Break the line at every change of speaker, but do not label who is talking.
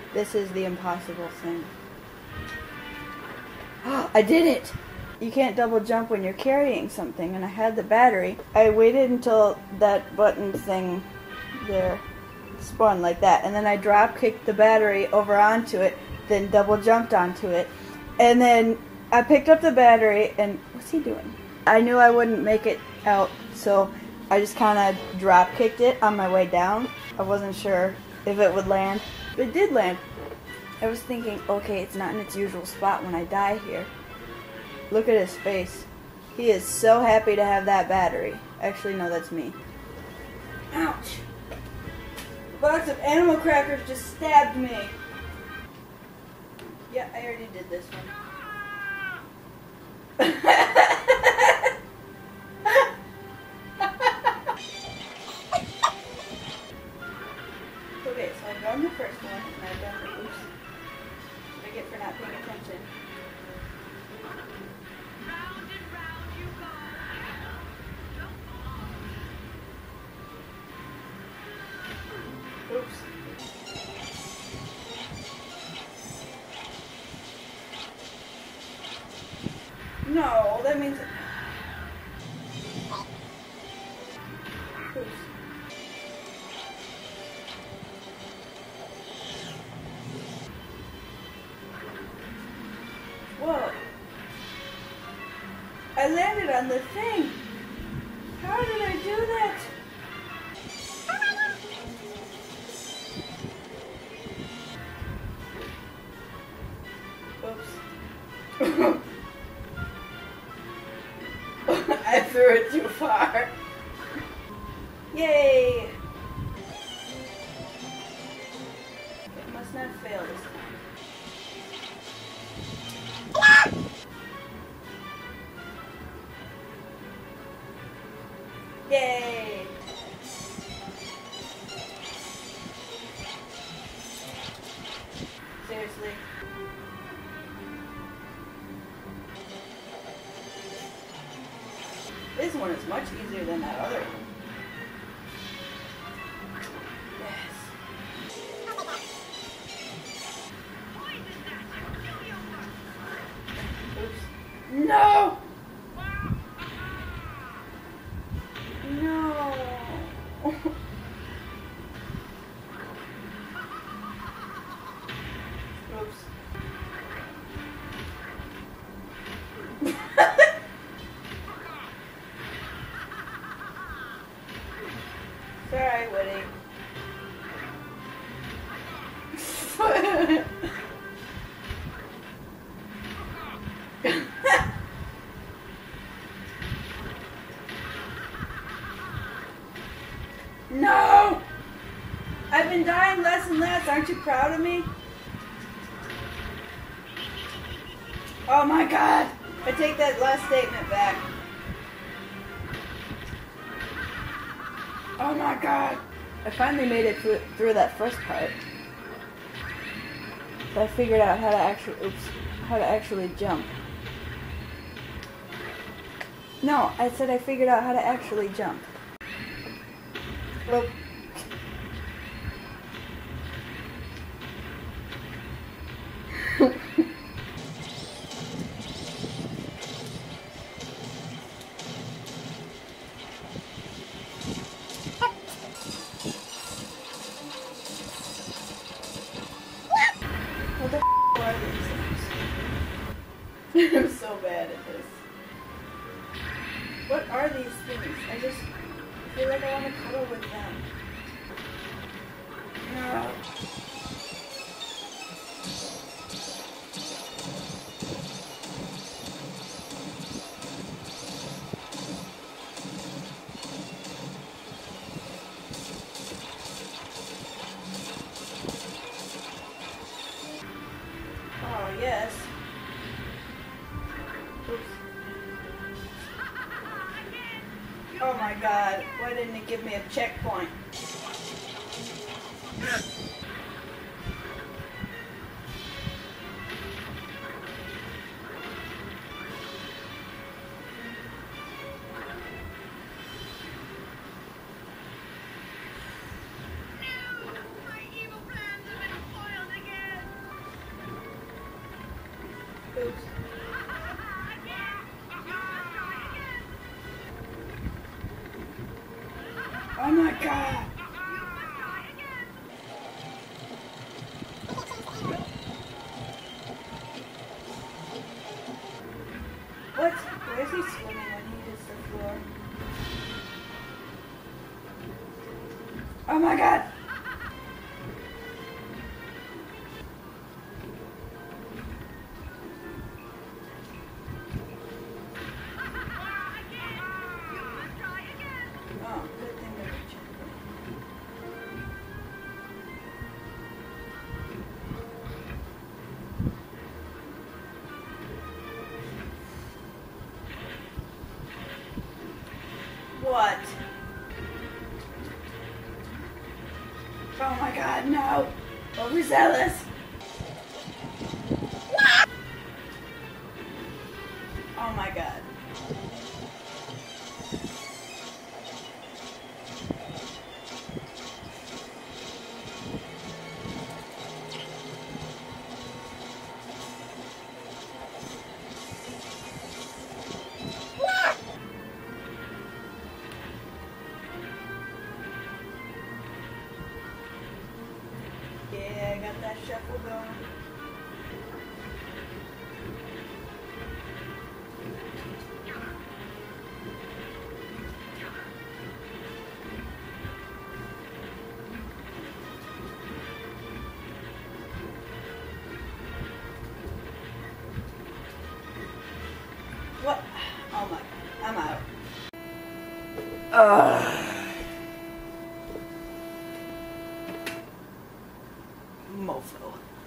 This is the impossible thing. I did it! You can't double jump when you're carrying something, and I had the battery. I waited until that button thing there spun like that, and then I drop kicked the battery over onto it, then double jumped onto it, and then I picked up the battery, and what's he doing? I knew I wouldn't make it out, so I just kind of drop kicked it on my way down. I wasn't sure if it would land. It did land. I was thinking, okay, it's not in its usual spot when I die here. Look at his face. He is so happy to have that battery. Actually, no, that's me. Ouch! A box of animal crackers just stabbed me. Yeah, I already did this one. Okay, so I've done the first one, and I've done the oops. What I get for not paying attention. Oops. No, that means... Oops. Whoa. I landed on the thing. How did I do that? Oops. I threw it too far. Yay! It must not fail this time. Yay! Seriously. This one is much easier than that other one. Yes. Oops. No! No! Oops. Sorry, Woody. No! I've been dying less and less. Aren't you proud of me? Oh my god! I take that last statement back. Oh my god! I finally made it through that first part. So I figured out how to actually jump. No, I said I figured out how to actually jump. Well, what the are these things? I'm so bad at this. What are these things? I just feel like I want to cuddle with them. No. Oh, yes. Oops. Oh my god, why didn't it give me a checkpoint?
My evil plans have been foiled again.
Oops. Oh my god! What? Where is he swimming when he hits the floor? Oh my god! Oh, good thing there's a checkpoint. What? Oh my god, no! Overzealous! Oh my god. Yeah, I got that shuffle going. What? Oh my god, I'm out. Ugh. Mofo.